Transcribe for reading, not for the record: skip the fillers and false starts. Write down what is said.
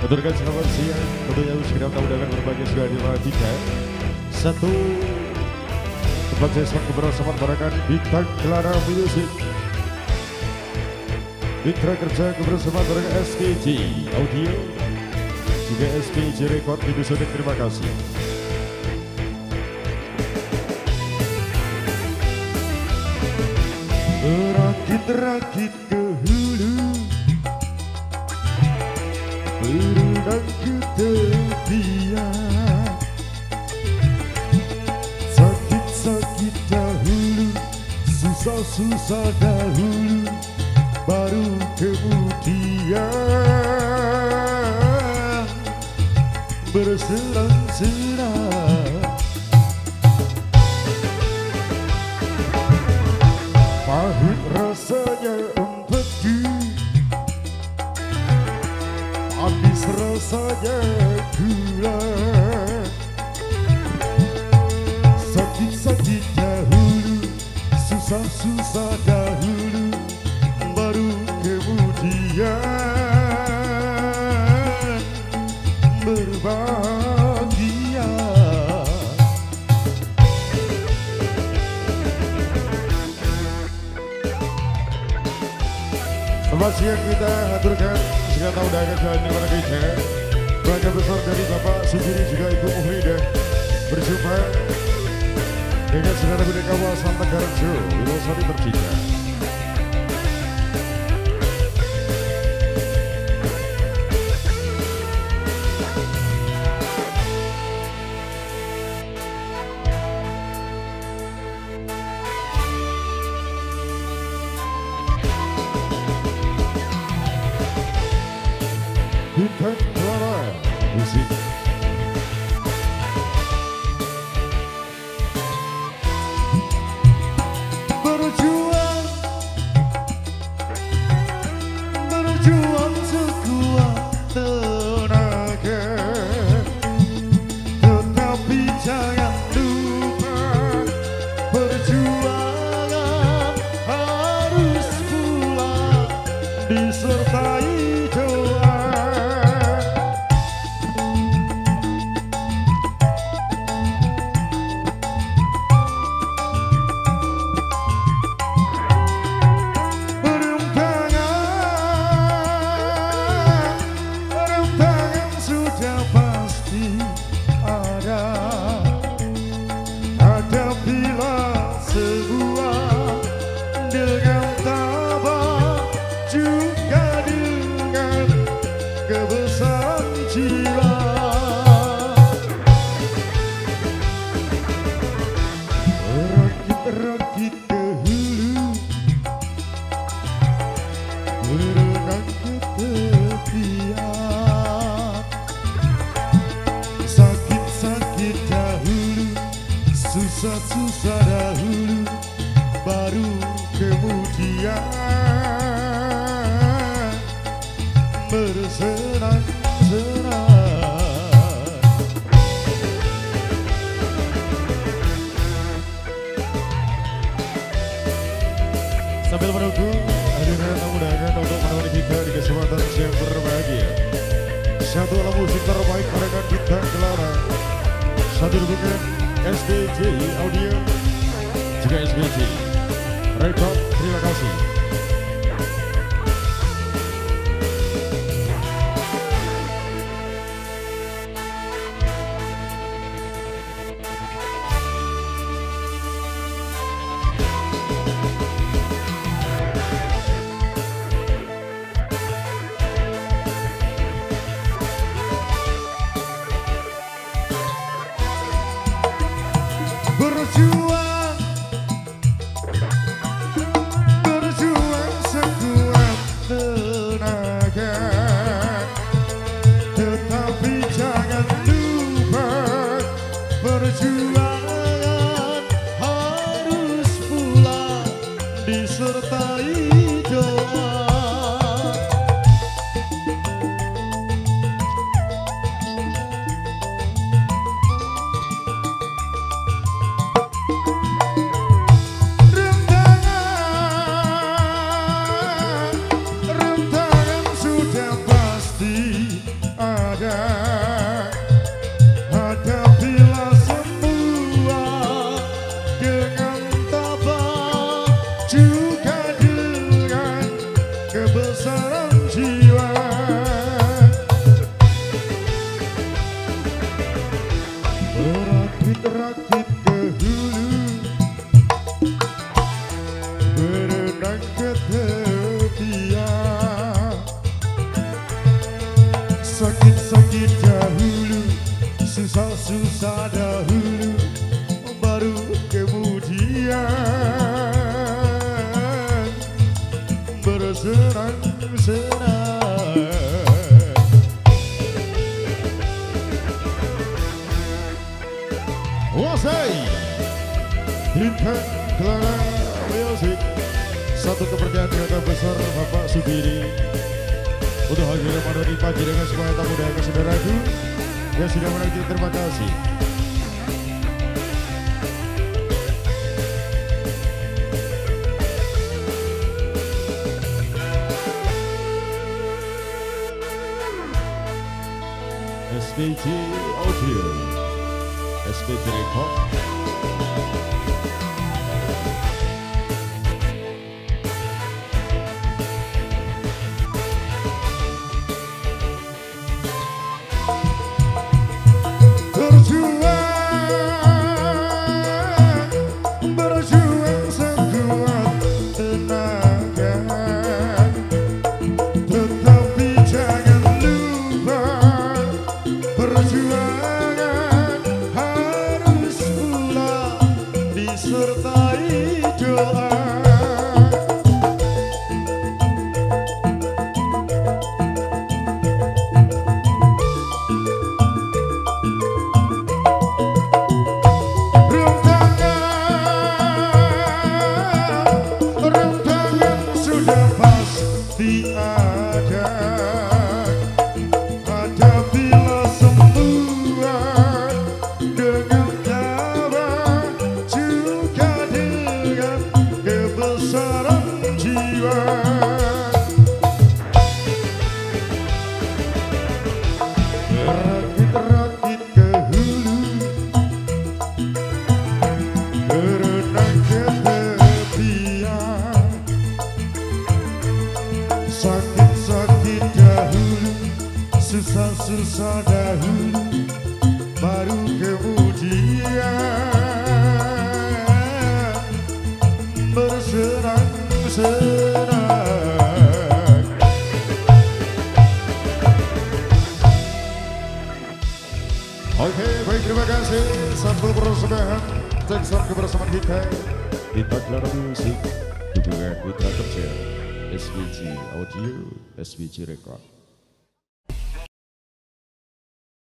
Aturkan selamat siang, tentunya segera tahu dengan berbagai sudah dilatihkan. Satu tempat saya selalu kebersamaan barakan Bintang Clara Music. Mitra kerja kebersamaan barakan SPJ Audio juga SPJ Record Indonesia. Terima kasih. Rakit-rakit ke hulu, berenang ke tepian, sakit-sakit dahulu, susah-susah dahulu, baru kemudian bersenang-senang. Pahit rasanya empati, manis rasanya gula. Sakit-sakit dahulu, susah-susah dahulu, baru kemudian berbahagia. Selamat siang, kita aturkan segala undangan jalan di mana kita. Keluarga besar dari Bapak Sugiri juga Ibu Muhlidah berjumpa dengan saudara Budi kawasan Tegarjo, Wilosari tercinta. Bintang Clara Music. Berjuang, berjuang sekuat tenaga, tetapi jangan lupa perjuangan harus pula disertai doa. Kebesaran jiwa, rakit-rakit ke hulu, berenang ke tepian, sakit-sakit dahulu, susah-susah dahulu, baru kemudian bersenang-senang. Sambil menunggu hadiran undangan untuk menemani kita di kesempatan siang berbahagia. Satu alat musik terbaik mereka Bintang Clara, satu dukungan SPJ Audio juga SPJ Record. Terima kasih. Berjuang, berjuang. bersenang-senang. Wasai Bintang Clara Music, satu kepercayaan yang besar Bapak Sugiri untuk hadir Ramadan di pagi dengan semua tamu dan saudaraku yang sudah menanti. Terima kasih. SBG Audio, SBG Record. Berjuang sekuat tenaga, tetapi jangan lupa perjuangan harus pula disertai doa. Hadapilah semua dengan tabah, juga dengan kebesaran jiwa. Rakit-rakit ke hulu, berenang ke tepian. Sakit-sakit dahulu, susah-susah dahulu, baru kemudian bersenang-senang. Oke, baik, terima kasih. Sambil persembahan dan kebersamaan kita Bintang Clara Music, dukungan mitra kerja SBG Audio, SBG Record.